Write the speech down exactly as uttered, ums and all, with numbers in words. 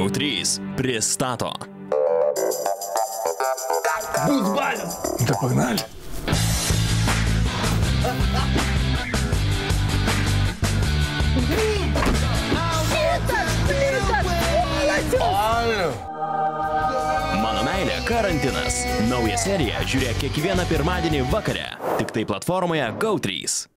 Go trys pristato. Bus balas! Да погнали! Mano meilė karantinas. Nauja serija žiūrėk kiekvieną pirmadienį vakare. Tik tai platformoje Go trys.